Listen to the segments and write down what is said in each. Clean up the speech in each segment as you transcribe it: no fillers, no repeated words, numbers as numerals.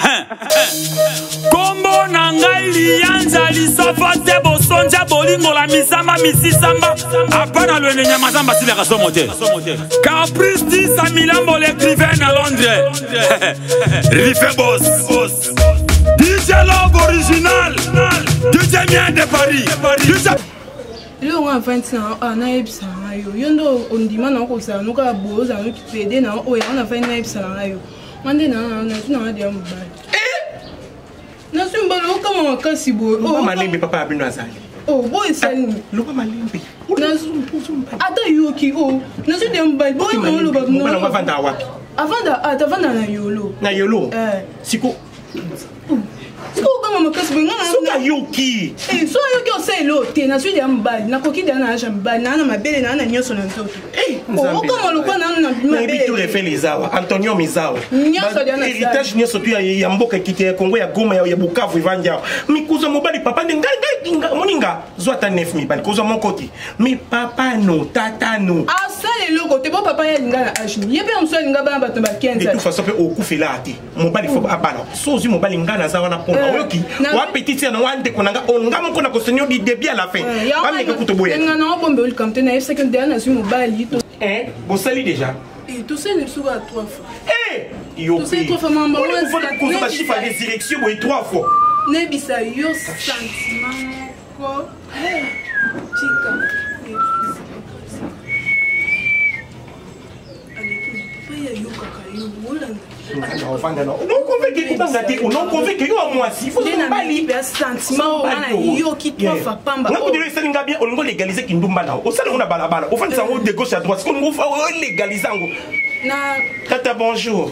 Kombo nangai lianza lisofa te bosonja bolingo la misamba misisamba apana lwene nyamazamba sile kasomo te Caprice 10 à Milan l'écrivain à Londres Rife boss DJ Love original DJ Mien de Paris Lo nga 25 na ebisa ngayo yondo ondima na ko sa no ka boza no ki pede na o ya na fa na ebisa ngayo mande na dia mbali na sumba lo kama makasi bo o malembe papa abino azali oh boy sani lo pa malembe na sumba ata yoki o na su dia mbali boy no lo ba no na vanda wapi avanda na yolo siko Siko kama makasi bo ngana suka yoki so yoki o sei lo te na su dia mbali na koki dia na aja mbali na mabele na nyoso na ntoto o kama lo kwa na mabele bitu refe lizawa Antonio Mizawa nyoso dia na heritage nyoso tu ya mboka kiti ya Kongo ya Goma ya Bukavu ivanja mikuza mobali papa ngai moninga zwata 9000 bali kuza mokoti mi papa no tata no asale loko te bo papa ya linga na ashni yebe amso linga ba bato ba 15 de toute façon pe okufela ati mobali fo abala sozi mobali ngana za wana pona oyoki wa petite na wande konanga onga moko na kosenyo di début à la fin ba meka kutoboya ngana bombe ul kamte na secondaire na su mobali to bosali déjà tout ça ne sera 3 fois yo tout ça 3 fois maman on faut qu'on va chiffre les directions 3 fois nebisa yo sentiment ko chica non convaincu kubanga te non convaincu yo moi si faut mbali sentiment wana yo ki trois fois pamba na kudire selinga bien on go légaliser kindumba na o sala ngona balabala o fandisa ngo de gauche à droite ko ngo fa légaliser ngo na tata bonjour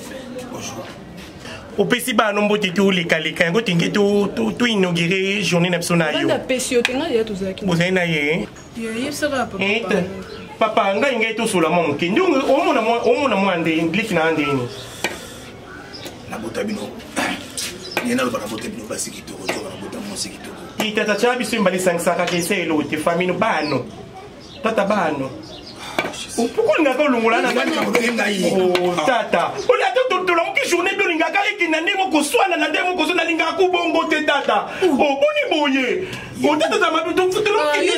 au pesi ba nombo te to lekaleka ngo tingi to inaugurer journée nationale yo banda pesio tenga ya to zaki bo zaina ye ye sera papa nga inga to sola mon ke ndungu o mona mwande english na ande ni na botabino ni na bana botabino basi kitoko to na botabino sikitoko itata chabi so mbali sangsaka ke selo te famino bano tata bano pourquoi nga ko lungula na tata o la to la mki journée bi linga ka ekina ndemo ko swana na ndemo ko sona linga ku bongo te tata o boni boye o tata za mabi to futu lo ki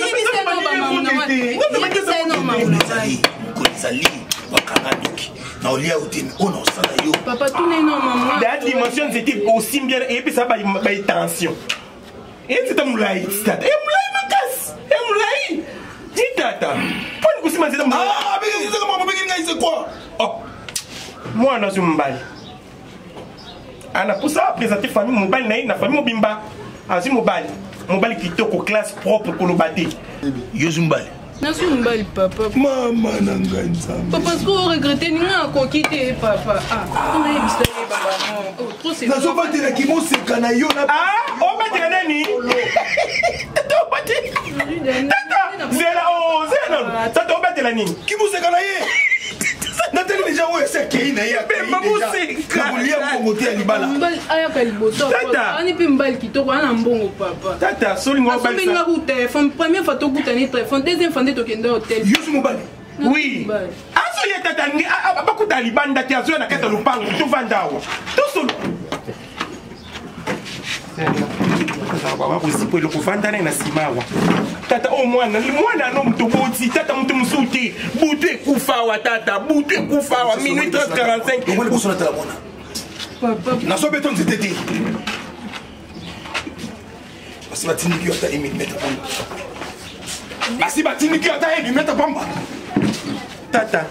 na olia utini ono sala yo papa tout n'est non maman la dimension c'était aussi bien et puis ça ba tension et c'est un moulay tata et moulay makas et moulay tata pour nous aussi manger ah mais c'est comment begin c'est quoi oh moi na zumbali ana pour ça présenter famille mobile na famille mobimba azi mobile kitoko classe propre ko lobate yo zumbali Nasu mbali papa. Mama nanga nzambe. Papa est-ce qu'on regrette ninga ko quitter papa. On a évité papa. Oh trop c'est. Naso batela ki mo sekana yo na. O batela nani? To batela. Tata, zela tata o batela nini? Ki mo sekana ye? Natali déjà o ese ke ina ya. Maman c'est kabulia ko moté libala. Mbali aya ka liboso. Tata. Ani pe mbali kitoko ana mbongo papa. Tata, solingo balisa. Asobenga ku téléphone, première fois to kuta ni téléphone, deuxième fois to kenda hotel. Yusu mobali. Oui. Aso ya tata ngi abakuta libanda ti azo na kata lupango to vandawa. To solo. Baba usipo ile kuvandana na simawa. Tata o mwana no mtu boti tata mtu msuti butu ekufa wa tata butu ekufa wa minute 45 ngole kusona tala mona papa na so beton c'était basi batindiki ata 1 mm pamba basi batindiki ata 1 mm pamba tata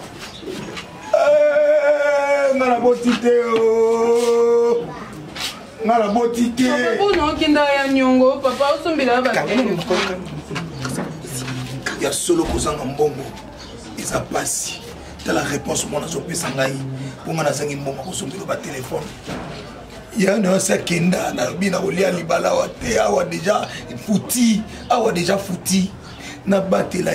ngala botite o ngala botite papa no kinda ya nyongo papa usombila ba ya solo kozanga mbongo eza pasi tala réponse mona zopesa ngai ponga nazangi mbongo kosombela ba téléphone ya na sa kenda na bina olia libala wa te awa déjà fouti na batela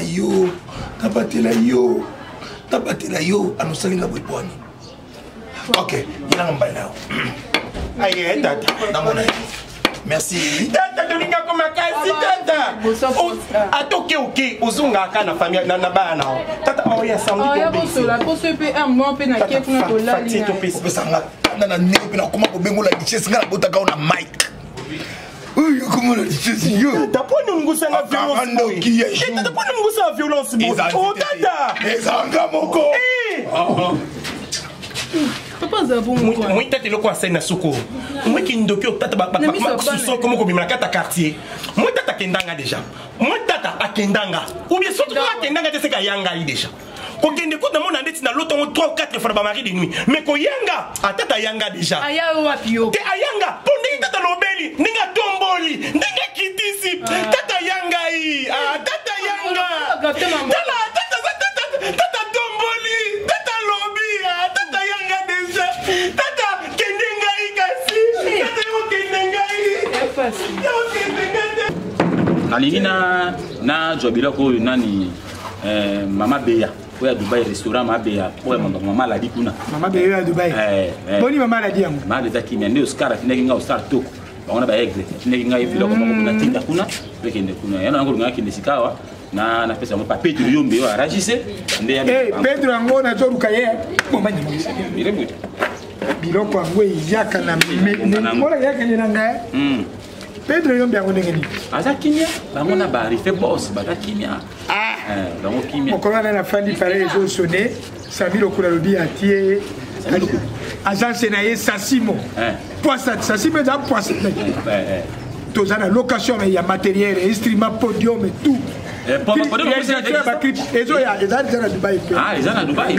yo anosalinga bweponi ok ina ngamba nao aye tata na mona merci tata tolinga ko makasi tata atoke oke ozunga kana famille na bana tata oya samedi ya bosola poso pe un mois pe na kiefu na kolali na banda na ndenge na koma ko bengola richesse ngala botaka na mic. Oyo comment la richesse yo. T'as pas nous ngusanga violence. T'as pas nous ngusanga violence. Oh tata. Ezanga moko. Papa Zabou moi tata loko asena soko. Moi ki ndoki tata ba so comme ko bimela kata quartier. Moi tata kendanga déjà. Moi tata akendanga. Ou bien surtout akendanga te seka yanga yi déjà. Ko kende ko na mona ndeti na loto 3 ou 4 fois ba mari de nuit. Mais ko yanga atata yanga déjà. Aya wapi yo. Te ayanga pondeki tata lobeli ninga tomboli ninga kitisi tata yanga yi. Tata yanga. Tata tomboli tata lobi tata yanga déjà. Tata kendenga yi kasi. Tata yo kendenga yi. Nalingi na jobila ko nani mama Beya. Oya Dubai restaurant mama Beya. Oya mama la di kuna. Mama Beya à Dubai. Boni mama la di yango. Mama de taki ndio Oscar finaki nga Oscar toko. Baona ba exe. Finaki nga evilo ko kuna tinda kuna. Pekende kuna. Yana ngo ngaki ndisikawa na pesa mo pa Pedro Yombe yo aragise. Nde ya. Pedro ngo na zoruka ye. Bomba ni mo. Birebuti. Biloko ngo yaka na ngora yaka ni nanga. Pedro Yombe yango ndengeni. Aza kimia. Bamona ba rife boss ba kimia. Donc kimia. Mon commandant la fin du palais les autres sonné. Sami le couleur bi atié. Agence naie Sassimo. Sassimo est un poisson. Tous en location mais il y a matériel, instrument, podium et tout. Ils en Dubaï.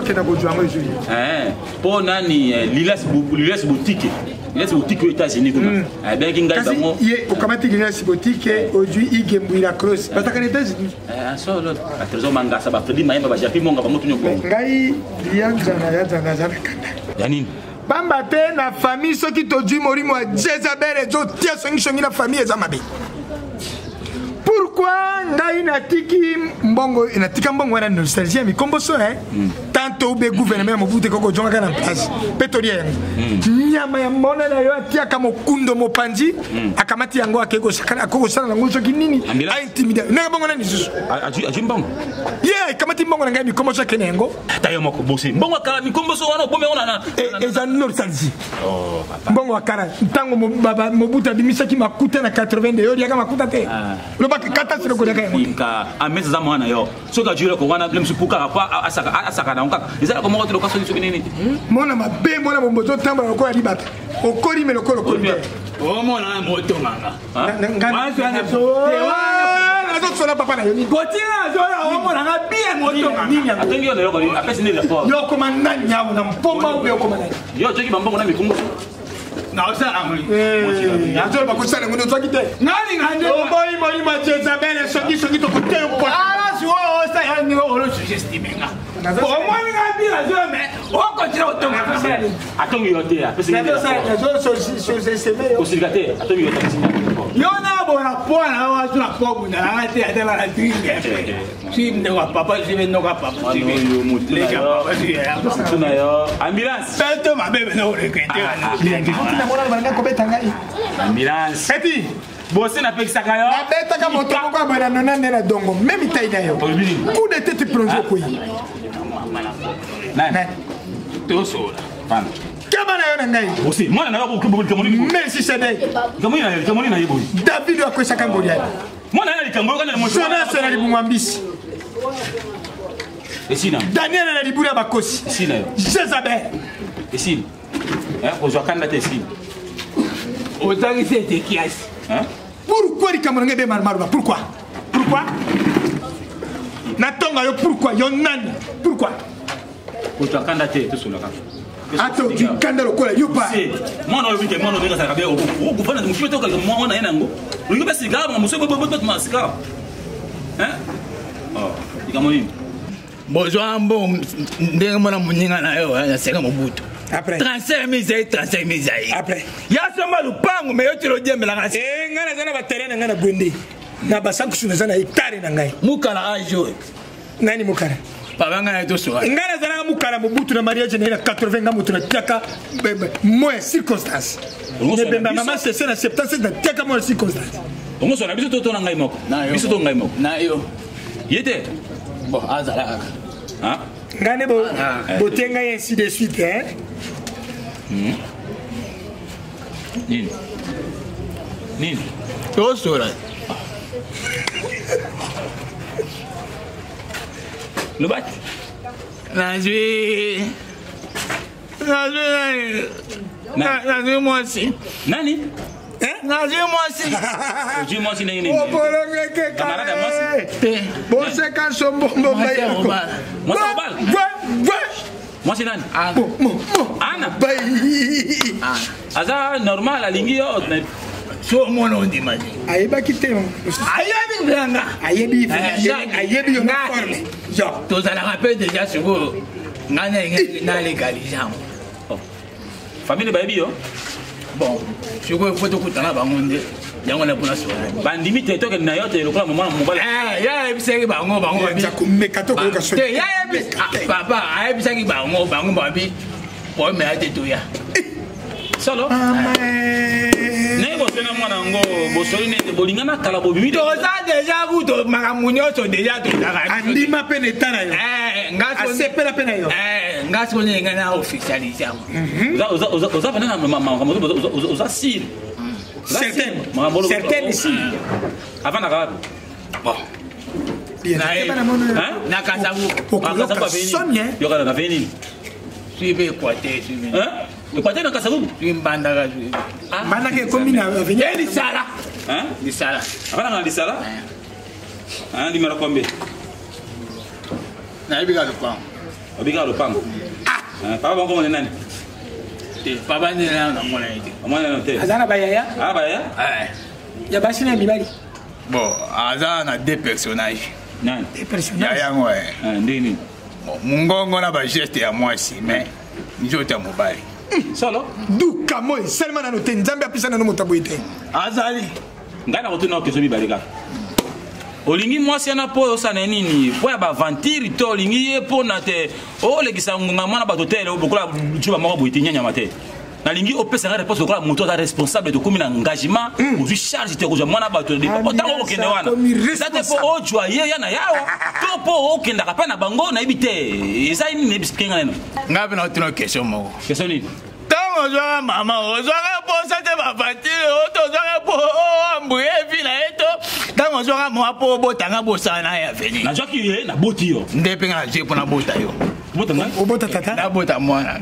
Pour nani Lilas boutique. Lilas boutique aux États-Unis comme ça. Ben kinga bango. Au kamati Lilas boutique aujourd'hui igembu la cross. Parce que les États-Unis. Solo. Atrezo manga ça va Freddy Maemba ba japi monga ba mutu nyoko. Ngai lianza na yazanga zakanda. Yanini. Bamba pe na famille ceux qui t'ont dit mori moi Jezabel et autres tia songi na famille ezamabe. Pourquoi ngai natiki mbongo inatika mbongo na nostalgie mi kombo so tanto be gouvernement mobute koko jonga kana place petoria yango nyama ya mona na yo atia kama kundo mopanzi akamati yango akeko sakana akoko sana na nguso kinini a intimida na mbongo na nisusu aju mbongo yeah kamati mbongo na ngai mi kombo so kenengo tayo moko bosi mbongo akala mi kombo so wana bombe wana na eza nostalgie mbongo akara ntango baba mobuta bimisaki makuta na 80 yo yaka makuta te kata silo kodaka inka ameza za mwana yo soka jure ko wana lemsu puka kwa asaka na onka izala ko moko to kaso nini nini mona mabe mona bombozo tamba ko ya libata okori me lokolo ko o mona moto manga ngana na so sola papa na yo ni gotina zo o mona nga bien moto manga atengi yo lelo ko apesi ni rapport yo ko manga nyawo na mpomba ube ko manga yo joki bambongo na mikungu na osala ngoli nzo ba ko sala ngono twaki te nani ngande boy boy ma Jezabel songi to ko te po ala si o sa ya ni o lo sugestimenga o mo ni ngabi la zo me o ko tira o tonga atongi yo te apesi ni so seme yo osigate atongi yo te yo na bona pona wa tuna pobu na ate ate la tringe si ndo wa papa si ndo ka papa si yo mutuna yo ambulance peto mabebe no rekete na mona banga ko betanga ambulance eti bosi na pekisa kayo abeta ka moto ko ba na nona na dongo même taida yo coup de tête plongé ko yi na to so fan Kamana yo ngai bosi mwana na ko kubuli kamoni merci Sedek kamoni na yebo David wa ko saka ngoria mwana na likambo kana mo sona sona libungwambisi esina Daniel na libuna bakosi esina yo Jezabel esina ozwa kanda te esina otaki c'était kiasi pourquoi les Camerounais be marmaruba pourquoi natonga yo pourquoi yo nani pourquoi ozwa kanda te to sola ka ato kanda lokola yo pa mwana wite mwana benga saka be o kufana mshime toka mwana yana ngo uliyo basi gaba mswe bobo masika ikamoni bozwa mbo ndenge mwana munyinga na yo ya seka mobutu après 35 000 après ya soma lupango me yo tiro diembela ngasi ngana zana ba terrain ngana bwende na basanku suna zana hectare na ngai mukala ajo nani mukara babanga na to so ngana zana mukara mobutu na mariage na 80 nga mutu na tiaka moins circonstance ne bemba mama c'est na 77 na tiaka moins circonstance ongo so na biso to na ngai moko biso to ngai moko na yo yete bon azala ngane bo botenga ainsi de suite Nini? Nini? Tosora. Lubat? Nazwi Mosi. Nani? Nazwi Mosi. Oji Mosi nini? Opolongeke Camarade Mosi. Bose kanso mbombo bayi. Mosi Obal. Mosi nani? Ana. Bayi. Aza normal alingi yo. So mono ndimani. Ayebaki te. Ayebi blanga. Ayebi yo na forme. Yo, to ça la rappelle déjà sur vous. Ngana na légalisation. Famille baby yo. Bon, je vois photo kutana bangonde. Yango na pona so. Bandimi te to ke na yo te lokala mama mobala. Ya ebisaki bango bi. Za kumeka to ko ka so. Te ya ebi. Papa, ebisaki bango babi. Po me ate to ya. Solo. Ne bosena mwana ngo bosoli ne bolingana kala bobimi to za déjà vous to makamunyo so déjà to dara. Andima penetana yo. Ngaso sepela pena yo. Ngaso ne ngana officialiser. Oza pena mama oza sil. Certaines ici. Avant d'arriver. Bon. Na kasabu. Sonia. Yo kana veni. Suivez quoi te suivez. Hein? Le quartier dans Kasavu. Mbanda ga suivez. Mbanda ke commune venir di sala. Hein? Di sala. Avant dans di sala. Hein, numéro combien? Na ibiga le pan. Obiga le pan. Ah, papa bon comment nani? Papa ni na ngona ite. Amana na te. Azana bayaya? Ah bayaya? Ya basina mibali. Bon, azana deux personnages. Nani? Des personnages. Ya yango ndini. Mungongo na ba geste ya mwasi mais njote ya mobali. Solo? Du kamoy seulement na note nzambe apisa na no motaboite. Azali. Ngana kotuna keso bibalika. Olingi mwasi na po osana nini? Po ya ba ventire to olingi ye po na te. O legisa ngunga mwana ba hotel obokola chuba moko boite nyanya mate. Na lingi opesa réponse okola moto ta responsable de commune engagement ozu charge te ko mwana ba to de otango okende wana. Zate po o joye ya na yawo. To po okenda ka pa na bango na ibite. Eza nini nebisinga neno? Ngabe na otino question moko. Question nini? Tango zo mama ozoka po sate ba ventire otozoka po ambuye vila eto. Tango zo mo po botanga bosana ya veni. Na joki ye na boti yo. Ndepe nga je pona bota yo. Bota nga? Obota tata. Na bota mwana.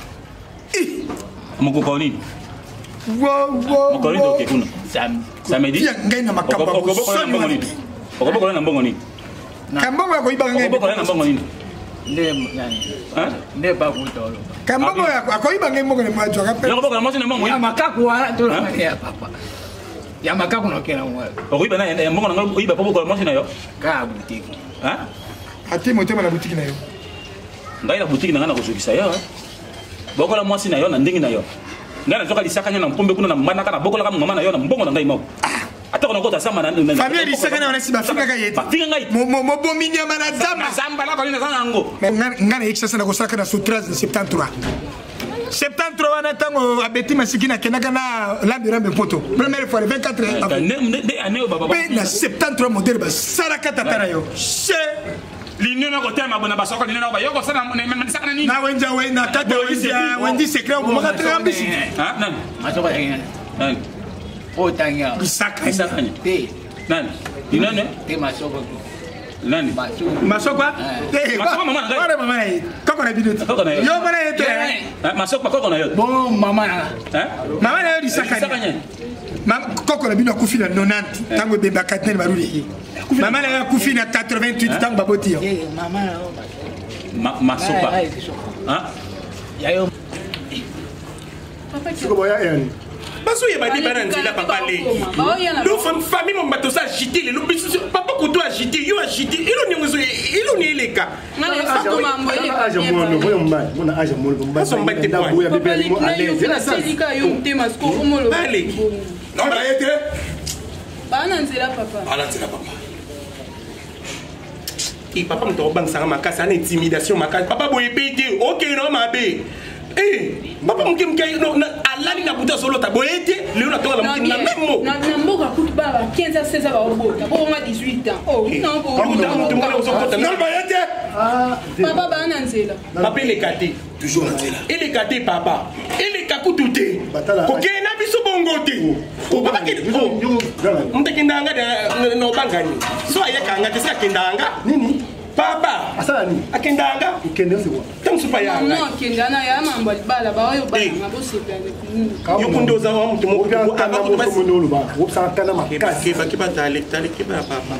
Moko nini? Wo. Moko nini to kekuna? Samedi. Ya ngaina makamba. Okoboko na mbongo nini? Kambongo yako ibanga ngai. Okoboko na mbongo nini? Nde nani? Hein? Nde ba kutolo. Kambongo yako akoiba ngai mbongo ne mwajo kape. Okoboko na mbongo mbongo. Ya makaku wana to ya papa. Ya makaku no kena mwa. Okoiba na mbongo na ngai oiba poko na mbongo na yo. Ka boutique. Hein? Ati motema na boutique na yo. Ngai na boutique na ngana kozokisa yo. Bokola mwasi na yo na ndingi na yo. Ngai na zoka lisaka na mpombe kuna na mbana kana bokola kama mama na yo na mbongo na ngai moko. Ata kono kota sama na famille lisaka na wana si bafika ka yeti. Bafika ngai. Mo bomi nyama na zamba. Zamba la kolina sana ngo. Ngana yekisa na kosaka na soutrage 73. 73 wana tango abeti masikina kenaka na lambirambe poto. Première fois le 24 année baba. Na 73 modèle ba saraka tatara yo. L'union na côté ma bona basoko l'union na yo ko sana na nini? Na wenja we na kata wendi secret ko maka trambisi. Ah nan. Masoko ya nan. O tanya. Isaka. Te. Nan. Dinane? Te masoko. Nani? Masoko? Eh, masoko mama ngai. Ora mama ngai. Koko na bidot. Koko na yo. Yo mana yeto. Masoko koko na yo. Bon mama na. Hein? Mama na yo disaka. Mam koko na bino kufi na 90 tango beba katene baruli. Mama na yo kufi na 88 tango baboti yo. Eh mama na. Masoko. Hein? Yayo. Papa Siko boya yani. Baso ye badi bana nzela papa le. Do famille mon bato sa agité le bisu papa ko do agité yo agité ilo ni ngozo ilo ni eleka. Ngale fato mambo ile. Aja mono boyo mbai mona aja mono mbai. Baso mbate da boya bebe mo ale. Zela sa. Selika yo mtema sko umolo. Bale. Non ba yete. Bana nzela papa. Ala nzela papa. Et papa me tombang sanga makasa na intimidation makasa. Papa boye pete. OK no mabe. Eh, papa mke no alali na buta solo ta boyete leo na tola mke na memo. Na mboka kutu baba 15 ça 16 ans au beau. Pour moi 18 ans. Oh, non pour. Non, Papa ba nanzela. Papa il est gâté. Toujours dans là. Il est gâté papa. Il est kakutute. OK, na biso bongote. O papa ki on te kindanga no bangani. So ayeka ngate sa kindanga. Nini? Papa. Asala ni. Akindanga. Ikende se kwa. Tam super ya. Non, kindana ya mambo libala ba yo ba ngabo sepele. Yo kundoza wa mtu mo Aba basi munolo ba. Wopsa kana makasi. Kiba tale kiba papa.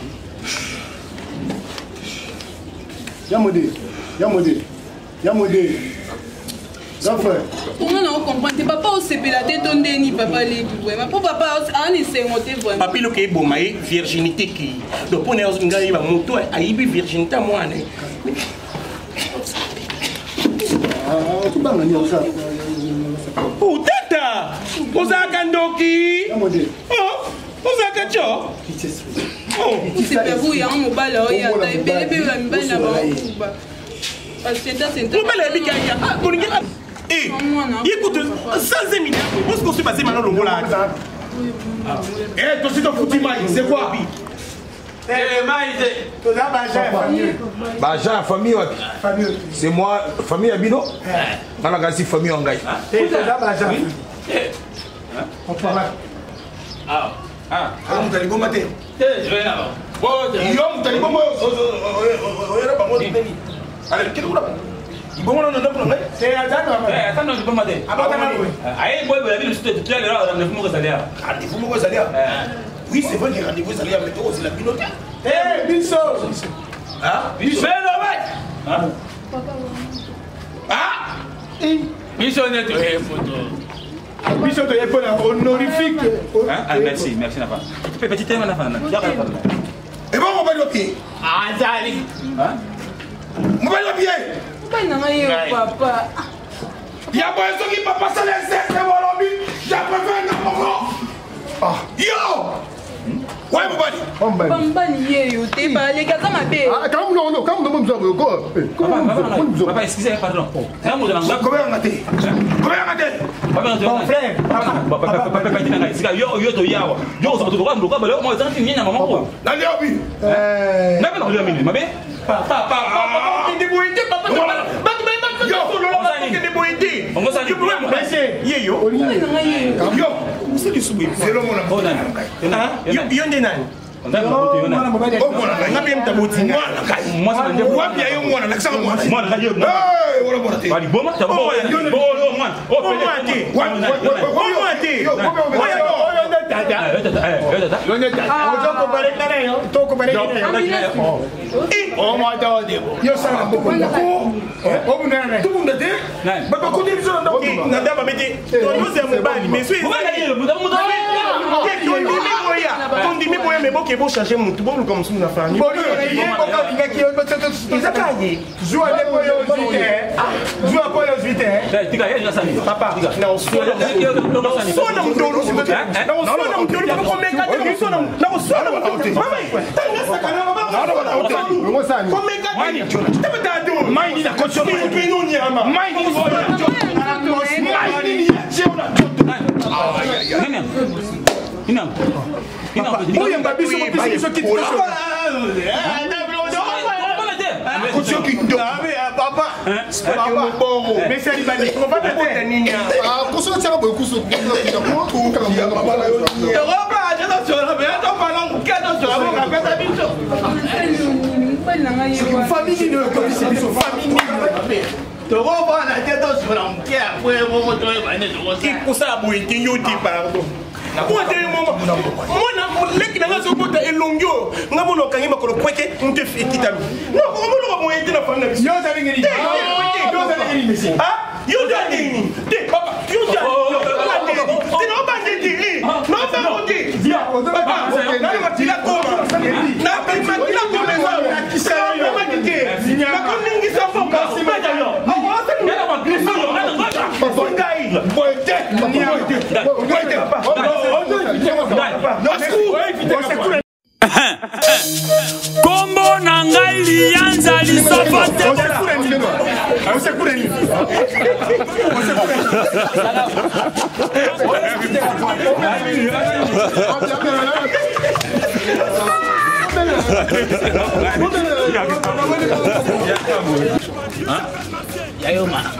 Yamode. Grand frère. On a compris. Papa au sepele la tête on deni papa les vraiment. Pour papa on essaie monter vraiment. Papi lo ke bomaye virginité ki. Do pone os ngai ba moto aibi virginité moi ne. Tu banga ni osa. Oh tata. Ozaka ndoki. Yamode. Oh, ozaka cho. Oh, C'est vous ya mo bala o ya ta ebele be ba mbana ba kuba. Parce que c'est vous belle bika ya. Bolingi. Eh, écoute, sans éminer, où est-ce qu'on se passe maintenant le mot là? Eh, toi c'est ton foutu maïs, c'est quoi? Eh, maïs, toi là, Baja, famille. C'est moi, famille Abino. On a gagné famille en gaï. Eh, toi là, Baja. On parle. Ah, vous allez mater. Je vais là. Bon, vous allez allez, qu'est-ce que vous bon non c'est attends non je peux m'aider aïe boy la ville c'était tout à l'heure rendez-vous mo salaire oui c'est vrai que rendez-vous salaire mais toi aussi la pilote eh biso ah biso mais non ah biso net photo biso to yepona honorifique ah merci Nafa petit thème Nafa et bon on va le pied ah zali hein on va le pied. Papa. Il y a pas ceux qui peuvent passer les sept de Wolobi. J'ai préféré un moment. Yo! Ouais, Bobani. Bambani, yo, t'es pas les gars, ça m'a fait. Ah, quand vous Papa, excusez, pardon. Combien on a été? Mon frère. Papa, yo, to yawa. Yo, ça te voit, moi, ça finit à maman. Allez, Obi. Non, ma belle. Papa, changer mon tout bon comme ça na famille. Papa, Kombo nangai lianza lisofote Yayo ma.